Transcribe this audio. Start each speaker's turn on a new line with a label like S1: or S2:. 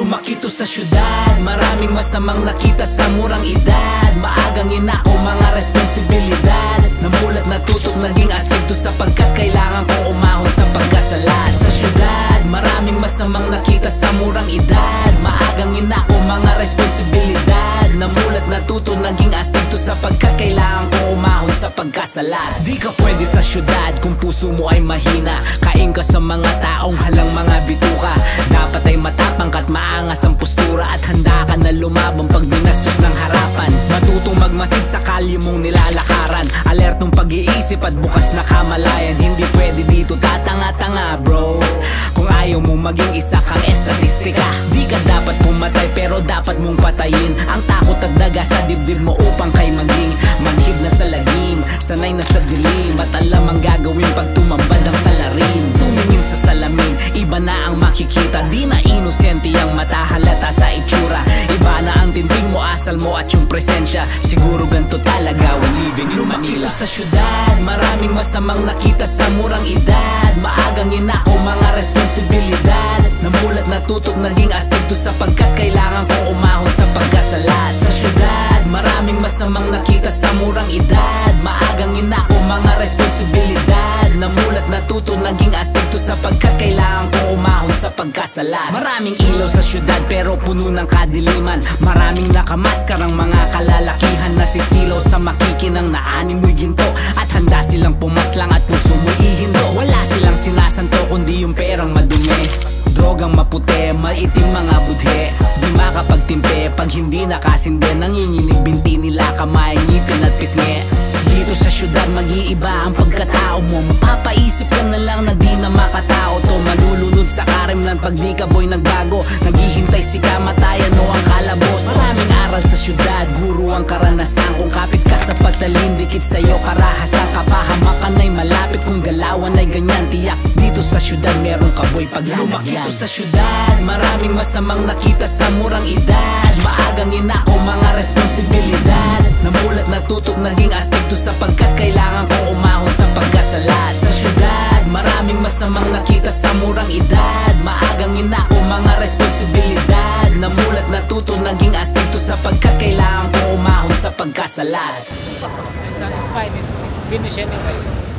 S1: Lumaki to sa syudad, maraming masamang nakita sa murang edad. Maagang inako mga responsibilidad. Namulat natutok naging astig to sapagkat kailangan kong umahon sa pagkasala. Sa syudad, maraming masamang nakita sa murang edad. Maagang inako mga responsibilidad. Namulat natuto naging astig to sapagkat kailangan kong umahon sa pagkasala. Di ka pwede sa syudad kung puso mo ay mahina. Kain ka sa mga taong halang mga bituka. Dapat ay matapang ka't maangas ang postura. At handa ka na lumabang pag binastos ng harapan. Matutong magmasid sa kalye mong nilalakaran. Alertong pag-iisip at bukas na kamalayan. Hindi pwede dito tatanga-tanga bro. Kung ayaw mong maging isa kang estatistika. Di ka dapat pumatay pero dapat mong patayin ang takot at daga sa dibdib mo upang kay maging manhid na sa lagim. Sanay na sa dilim at alam ang gagawin pag tumambad ang salarin. Tumingin sa salamin, iba na ang makikita. Di na inosente ang mata, halata sa itsura. Iba na ang tinting mo, asal mo at yung presensya. Siguro ganito talaga when living in Manila. Sa syudad, maraming masamang nakita sa murang edad. Maagang inako mga responsibilidad. Namulat natutok naging astig to sapagkat kailangan kong umahon sa pagkasala. Sa syudad, maraming masamang nakita sa murang edad. Maagang inako mga responsibilidad. Namulat natuto naging astig to sapagkat kailangan kong umahon sa pagkasala. Maraming ilaw sa syudad pero puno ng kadiliman. Maraming nakamaskarang mga kalalakihan na sisilaw sa makikinang naanin mo'y ginto. At handa silang pumaslang at puso mo'y ihindo. Wala silang sinasanto kundi yung perang madumi. Drogang maputi, maitim mga budhe. Di makapagtimpe pag hindi nakasinde. Nanginginig binti nila, kamay, ngipin at pisngi. Dito sa syudad mag-iiba ang pagkatao mo. Mapapaisip ka na lang na di na makatao to. Malulunod sa karimlan pag di ka boy nagbago. Naghihintay si kamatayan o ang kalabos. Maraming aral sa syudad, guro ang karanasan. Kung kapit ka sa pagtalim, dikit sa'yo karahasan. Kapahamakan ay malapit, kung galawan ay ganyan. Tiyak dito sa syudad meron ka boy paglalagyan. Lumaki to sa syudad, maraming masamang nakita sa murang edad. Maagang inako mga responsibilidad. Namulat natutok naging astig to sapagkat kailangan kong umahon sa pagkasala. Sa syudad, maraming masamang nakita sa murang edad. Maagang inako mga responsibilidad. Namulat natuto naging astig to sapagkat kailangan kong umahon sa pagkasala.
S2: The song is fine, it's finished anyway.